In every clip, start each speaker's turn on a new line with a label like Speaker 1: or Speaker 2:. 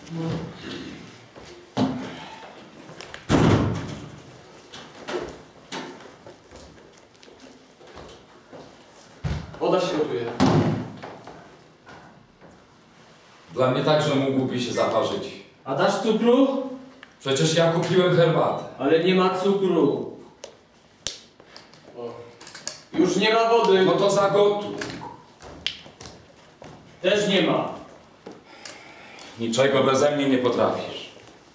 Speaker 1: Woda się gotuje.
Speaker 2: Dla mnie także mógłby się zaparzyć.
Speaker 1: A dasz cukru?
Speaker 2: Przecież ja kupiłem herbatę.
Speaker 1: Ale nie ma cukru. O. Już nie ma wody.
Speaker 2: No to zagotuj.
Speaker 1: Też nie ma.
Speaker 2: Niczego beze mnie nie potrafisz.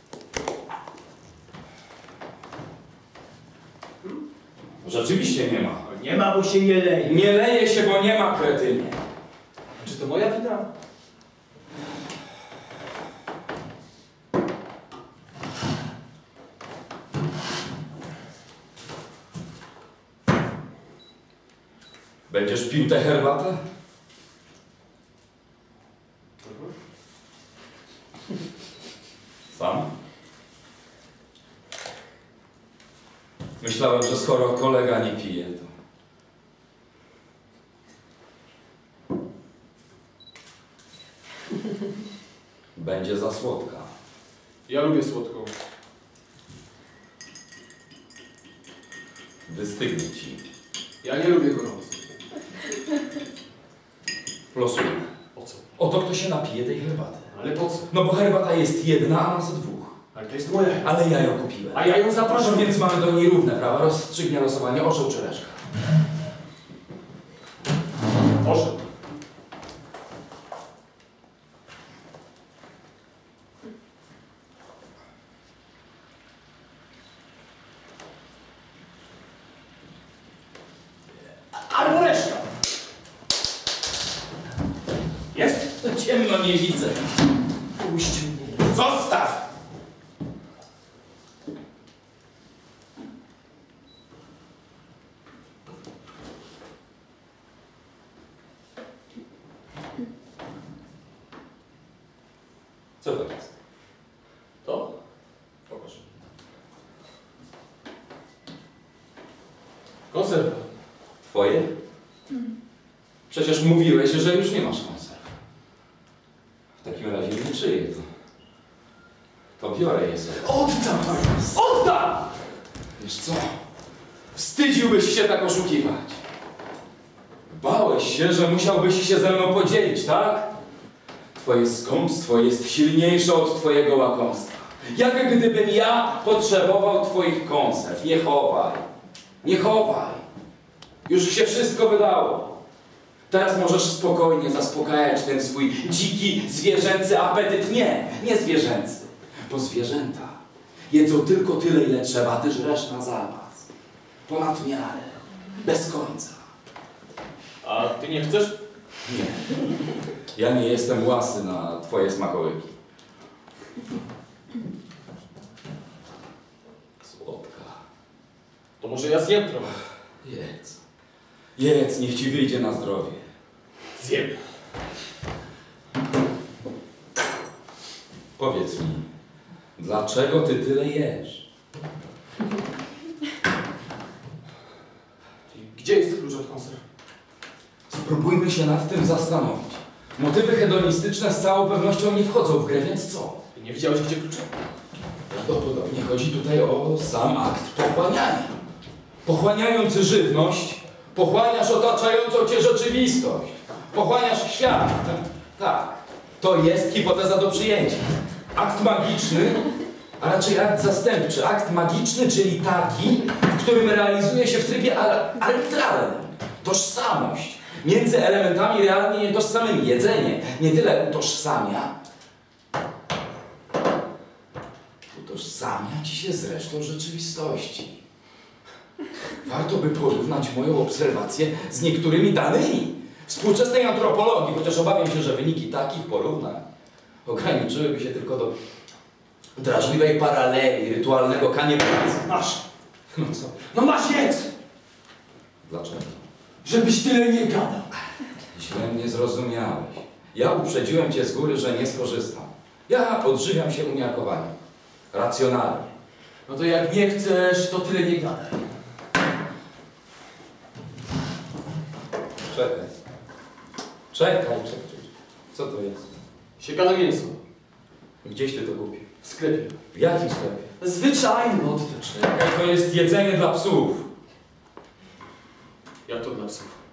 Speaker 2: Rzeczywiście nie ma.
Speaker 1: Nie ma, bo się nie leje.
Speaker 2: Nie leje się, bo nie ma, kretynie.
Speaker 1: Czy to moja wina?
Speaker 2: Będziesz pił tę herbatę? Sam? Myślałem, że skoro kolega nie pije, to... Będzie za słodka.
Speaker 1: Ja lubię słodką.
Speaker 2: Wystygnie ci.
Speaker 1: Ja nie lubię gorąco.
Speaker 2: Losuję.
Speaker 1: Po co?
Speaker 2: Oto kto się napije tej herbaty.
Speaker 1: Ale po co?
Speaker 2: No bo herbata jest jedna, a nas dwóch.
Speaker 1: Ale to jest moja.
Speaker 2: Ale ja ją kupiłem.
Speaker 1: A ja ją zapraszam.
Speaker 2: No więc mamy do niej równe prawa. Rozstrzygnie losowanie orzeł czy reszka.
Speaker 1: Orzeł. Albo reszka. Jest?
Speaker 2: To ciemno, nie widzę.
Speaker 1: Puść mnie.
Speaker 2: Zostaw! Co to jest?
Speaker 1: To? Pokaż. Konserwa.
Speaker 2: Twoje? Przecież mówiłeś, że już nie masz konserw. W takim razie nie czyje to. To biorę je sobie.
Speaker 1: Oddam! Oddam!
Speaker 2: Wiesz co? Wstydziłbyś się tak oszukiwać. Bałeś się, że musiałbyś się ze mną podzielić, tak? Twoje skąpstwo jest silniejsze od twojego łakomstwa. Jak gdybym ja potrzebował twoich konserw. Nie chowaj. Nie chowaj. Już się wszystko wydało. Teraz możesz spokojnie zaspokajać ten swój dziki, zwierzęcy apetyt. Nie zwierzęcy. Bo zwierzęta jedzą tylko tyle, ile trzeba, ty żresz na zapas. Ponad miarę. Bez końca.
Speaker 1: A ty nie chcesz?
Speaker 2: Nie. Ja nie jestem łasy na twoje smakołyki. Słodka.
Speaker 1: To może ja zjem trochę.
Speaker 2: Jedz. Jedz, niech ci wyjdzie na zdrowie.
Speaker 1: Zjem.
Speaker 2: Powiedz mi, dlaczego ty tyle jesz?
Speaker 1: Gdzie jest klucz od konserw?
Speaker 2: Spróbujmy się nad tym zastanowić. Motywy hedonistyczne z całą pewnością nie wchodzą w grę, więc co?
Speaker 1: Ty nie widziałeś, gdzie klucze?
Speaker 2: Prawdopodobnie chodzi tutaj o sam akt pochłaniania. Pochłaniając żywność, pochłaniasz otaczającą cię rzeczywistość. Pochłaniasz świat. Tak, to jest hipoteza do przyjęcia. Akt magiczny, a raczej akt zastępczy. Akt magiczny, czyli taki, w którym realizuje się w trybie arbitralnym. Tożsamość między elementami realnie nietożsamymi. Jedzenie nie tyle utożsamia ci się z resztą rzeczywistości. Warto by porównać moją obserwację z niektórymi danymi współczesnej antropologii, chociaż obawiam się, że wyniki takich porównań ograniczyłyby się tylko do drażliwej paraleli, rytualnego kanibalizmu.
Speaker 1: Masz.
Speaker 2: No co?
Speaker 1: No masz jedz!
Speaker 2: Dlaczego?
Speaker 1: Żebyś tyle nie gadał.
Speaker 2: Źle mnie zrozumiałeś. Ja uprzedziłem cię z góry, że nie skorzystam. Ja odżywiam się umiarkowanie. Racjonalnie.
Speaker 1: No to jak nie chcesz, to tyle nie gadaj.
Speaker 2: Czekaj. Co to jest?
Speaker 1: Siekane mięso.
Speaker 2: Gdzieś ty to kupił?
Speaker 1: W sklepie.
Speaker 2: W jakim sklepie?
Speaker 1: Zwyczajnym odtycznym.
Speaker 2: To jest jedzenie dla psów.
Speaker 1: Jak to dla psów?